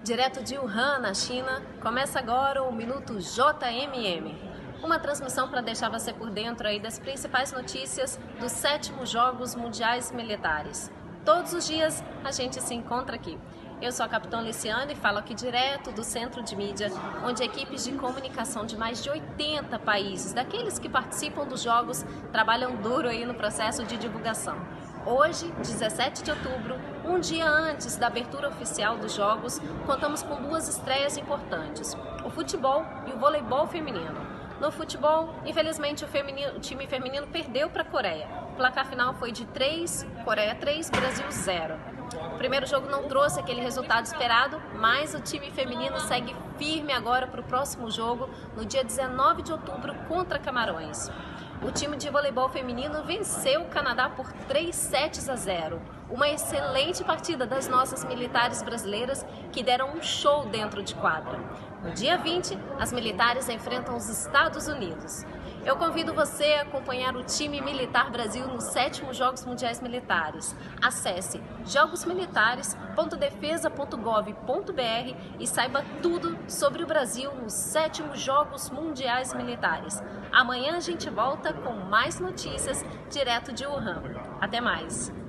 Direto de Wuhan, na China, começa agora o Minuto JMM. Uma transmissão para deixar você por dentro aí das principais notícias dos 7º Jogos Mundiais Militares. Todos os dias a gente se encontra aqui. Eu sou a Capitã Liciane e falo aqui direto do Centro de Mídia, onde equipes de comunicação de mais de 80 países, daqueles que participam dos Jogos, trabalham duro aí no processo de divulgação. Hoje, 17 de outubro, um dia antes da abertura oficial dos Jogos, contamos com duas estreias importantes, o futebol e o voleibol feminino. No futebol, infelizmente o time feminino perdeu para a Coreia. O placar final foi de 3, Coreia 3, Brasil 0. O primeiro jogo não trouxe aquele resultado esperado, mas o time feminino segue firme agora para o próximo jogo, no dia 19 de outubro, contra Camarões. O time de voleibol feminino venceu o Canadá por 3-0. Uma excelente partida das nossas militares brasileiras que deram um show dentro de quadra. No dia 20, as militares enfrentam os Estados Unidos. Eu convido você a acompanhar o time militar Brasil nos 7º Jogos Mundiais Militares. Acesse jogosmilitares.defesa.gov.br e saiba tudo sobre o Brasil nos 7º Jogos Mundiais Militares. Amanhã a gente volta com mais notícias direto de Wuhan. Até mais!